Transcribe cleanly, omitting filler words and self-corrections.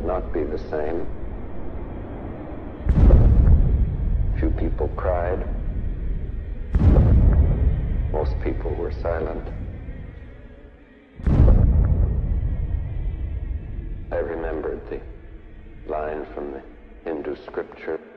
not be the same. Few people cried. Most people were silent. I remembered the line from the Hindu scripture.